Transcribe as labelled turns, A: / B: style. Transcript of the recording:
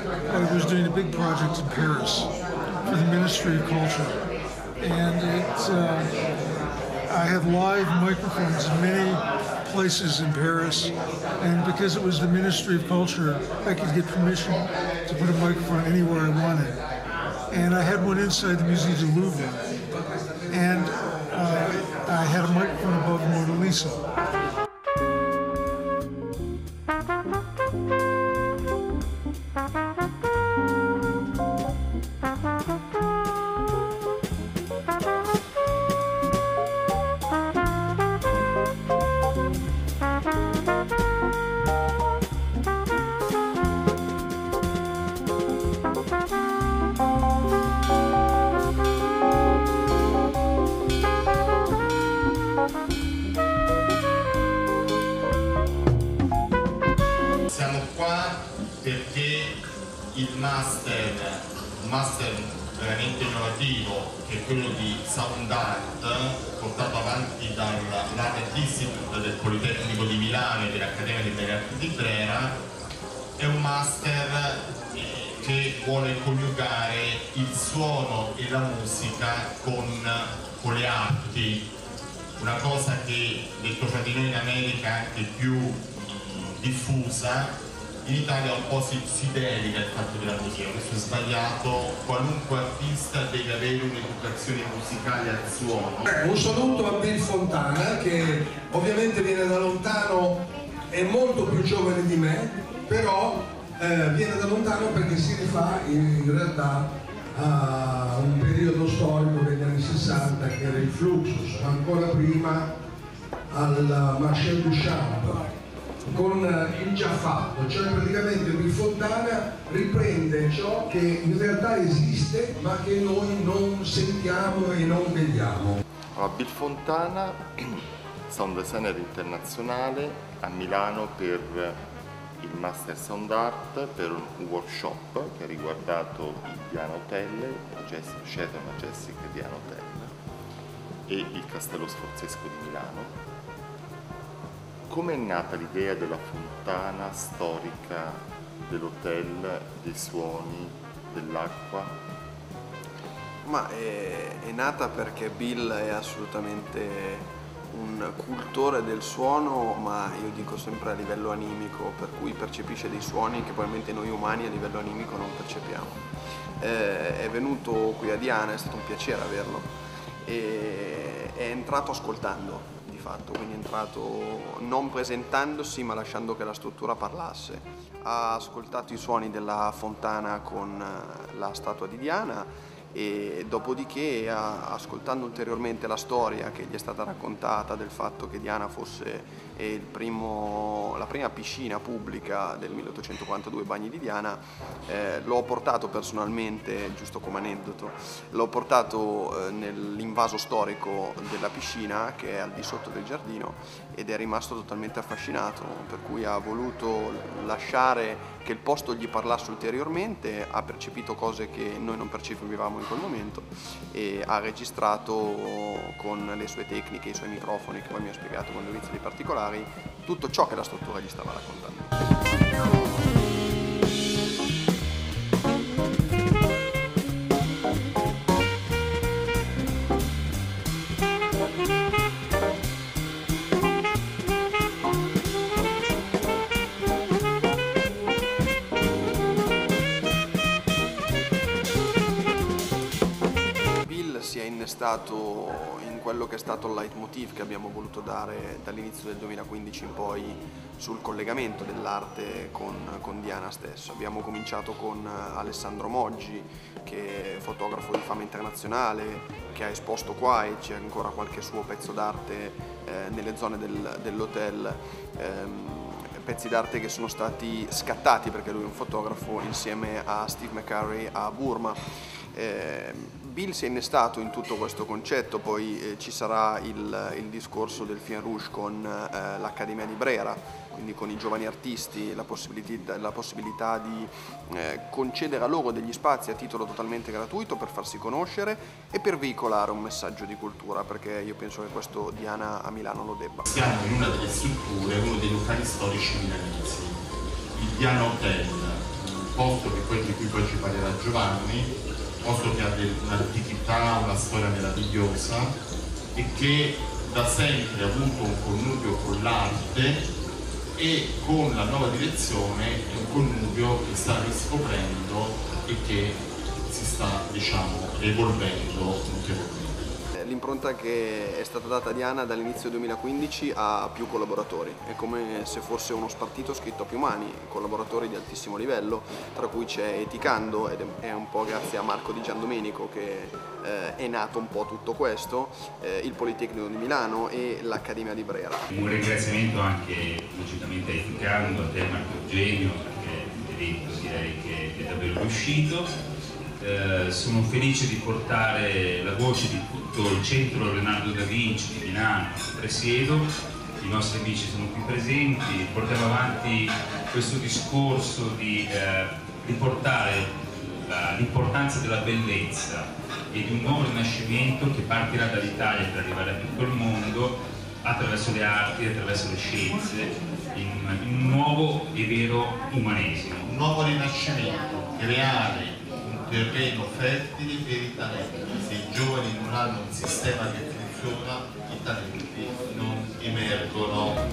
A: I was doing a big project in Paris for the Ministry of Culture. And I had live microphones in many places in Paris. And because it was the Ministry of Culture, I could get permission to put a microphone anywhere I wanted. And I had one inside the Musée du Louvre. And I had a microphone above Mona Lisa.
B: Perché il un master veramente innovativo, che è quello di Sound Art, portato avanti dall'Art Institute del Politecnico di Milano e dell'Accademia di Belle Arti di Brera, è un master che vuole coniugare il suono e la musica con le arti, una cosa che, detto fra di noi, in America è anche più diffusa. In Italia un po' si delega il fatto della musica, questo è sbagliato, qualunque artista deve avere un'educazione musicale al suono.
C: Un saluto a Bill Fontana, che ovviamente viene da lontano, è molto più giovane di me, però viene da lontano perché si rifà in realtà a un periodo storico degli anni 60 che era il Fluxus, ancora prima al Marcel Duchamp, con il già fatto, cioè praticamente Bill Fontana riprende ciò che in realtà esiste ma che noi non sentiamo e non vediamo.
D: Allora, Bill Fontana, sound designer internazionale a Milano per il Master Sound Art, per un workshop che ha riguardato il Diana Hotel, Chateau Majestic Diana Hotel e il Castello Sforzesco di Milano. Come è nata l'idea della fontana storica dell'hotel, dei suoni, dell'acqua?
E: Ma è nata perché Bill è assolutamente un cultore del suono, ma io dico sempre a livello animico, per cui percepisce dei suoni che probabilmente noi umani a livello animico non percepiamo. È venuto qui a Diana, è stato un piacere averlo, e è entrato ascoltando. Quindi è entrato non presentandosi ma lasciando che la struttura parlasse. Ha ascoltato i suoni della fontana con la statua di Diana e dopodiché, ascoltando ulteriormente la storia che gli è stata raccontata del fatto che Diana fosse la prima piscina pubblica del 1842, Bagni di Diana, l'ho portato personalmente, giusto come aneddoto, l'ho portato nell'invaso storico della piscina che è al di sotto del giardino ed è rimasto totalmente affascinato, per cui ha voluto lasciare che il posto gli parlasse ulteriormente, ha percepito cose che noi non percepivamo in quel momento e ha registrato con le sue tecniche, i suoi microfoni che poi mi ha spiegato con dovizia di particolari, tutto ciò che la struttura gli stava raccontando. Si è innestato in quello che è stato il leitmotiv che abbiamo voluto dare dall'inizio del 2015 in poi sul collegamento dell'arte con Diana stesso. Abbiamo cominciato con Alessandro Moggi, che è fotografo di fama internazionale, che ha esposto qua e c'è ancora qualche suo pezzo d'arte nelle zone dell'hotel. Pezzi d'arte che sono stati scattati perché lui è un fotografo insieme a Steve McCurry a Burma. Bill si è innestato in tutto questo concetto, poi ci sarà il discorso del Film Rouge con l'Accademia di Brera, quindi con i giovani artisti, la possibilità di concedere a loro degli spazi a titolo totalmente gratuito per farsi conoscere e per veicolare un messaggio di cultura, perché io penso che questo Diana a Milano lo debba.
B: Siamo in una delle strutture, uno dei locali storici milanesi, il Diana Hotel, posto di cui poi ci parlerà Giovanni, un posto che ha un'antichità, una storia meravigliosa e che da sempre ha avuto un connubio con l'arte, e con la nuova direzione è un connubio che sta riscoprendo e che si sta, diciamo, evolvendo ulteriormente.
E: L'impronta che è stata data a Diana dall'inizio 2015 ha più collaboratori, è come se fosse uno spartito scritto a più mani, collaboratori di altissimo livello, tra cui c'è Eticando, ed è un po' grazie a Marco Di Giandomenico che è nato un po' tutto questo, il Politecnico di Milano e l'Accademia di Brera.
F: Un ringraziamento anche logicamente a Eticando, a te Marco Eugenio, perché l'evento direi che è davvero riuscito. Sono felice di portare la voce di tutto il centro Leonardo da Vinci di Milano, presiedo, i nostri amici sono qui presenti, portiamo avanti questo discorso di riportare l'importanza della bellezza e di un nuovo rinascimento che partirà dall'Italia per arrivare a tutto il mondo attraverso le arti, attraverso le scienze, in un nuovo e vero umanesimo.
B: Un nuovo rinascimento, creare terreno fertile per i talenti. Se i giovani non hanno un sistema che funziona, i talenti non emergono.